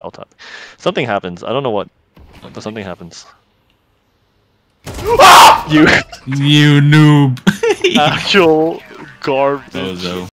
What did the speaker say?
I'll tap. Something happens. I don't know what, but something happens. You You noob. actual garbage. Bozo.